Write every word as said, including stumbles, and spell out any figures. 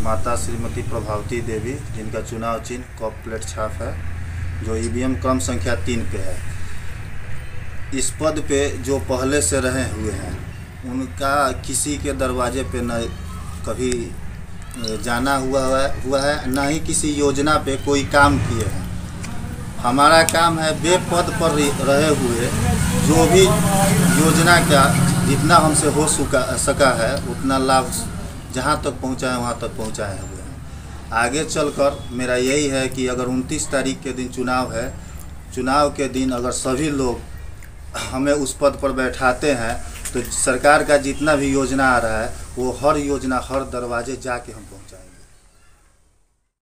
माता श्रीमती प्रभावती देवी, जिनका चुनाव चिन्ह कप प्लेट छाप है, जो ईवीएम क्रम संख्या तीन पे है। इस पद पे जो पहले से रहे हुए हैं, उनका किसी के दरवाजे पे न कभी जाना हुआ है हुआ है न ही किसी योजना पे कोई काम किए हैं। हमारा काम है बेपद पर रहे हुए जो भी योजना का जितना हमसे हो सका सका है उतना लाभ जहाँ तक पहुँचाए वहाँ तक पहुँचाए हुए हैं। आगे चलकर मेरा यही है कि अगर उनतीस तारीख के दिन चुनाव है, चुनाव के दिन अगर सभी लोग हमें उस पद पर बैठाते हैं तो सरकार का जितना भी योजना आ रहा है वो हर योजना हर दरवाजे जाके हम पहुँचाएंगे।